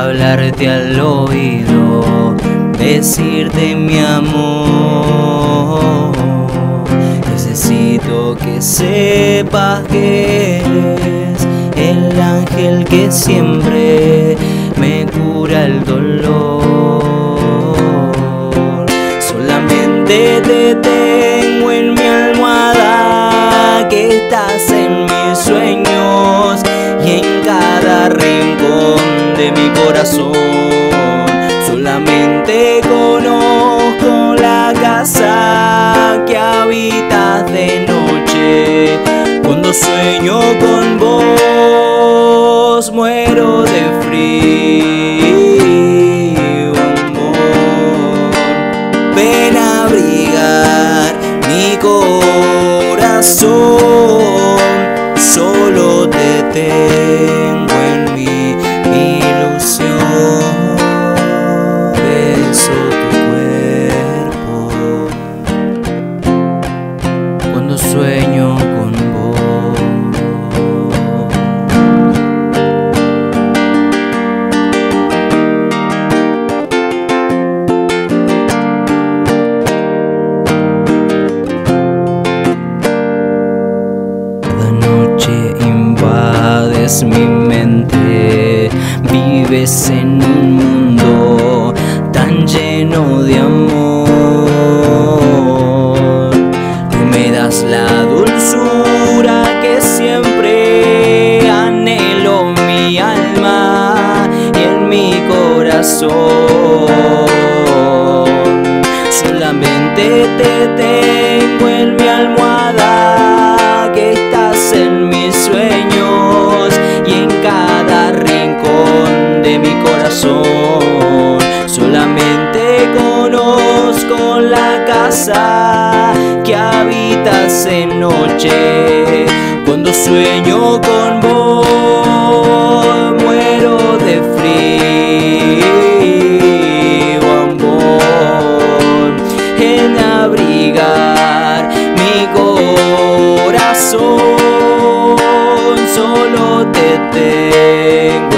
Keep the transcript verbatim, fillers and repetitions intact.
hablarte al oído, decirte mi amor. Necesito que sepas que eres el ángel que siempre me cura el dolor. Solamente te tengo en mi almohada, que estás en mis sueños y en cada rincón de mi corazón. Solamente conozco la casa que habitas de noche. Cuando sueño con vos muero de frío, amor. Ven a abrigar mi corazón, solo te tengo en mi ilusión. Beso tu cuerpo cuando sueño con vos. Cada noche invades mi mente, vives en un mundo tan lleno de amor. Tú me das la dulzura que siempre anhelo, mi alma y en mi corazón. Solamente te tengo en mi almohada, que estás en mis sueños y en cada rincón de mi corazón. Solamente conozco la casa que habitas en noche. Cuando sueño con vos muero de frío, amor. En abrigar mi corazón solo te tengo